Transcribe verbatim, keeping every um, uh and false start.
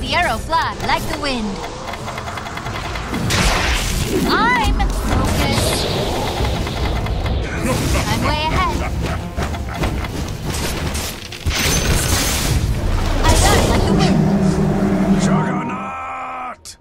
the arrow fly like the wind. I'm focused. I'm way ahead. I run like the wind. Juggernaut!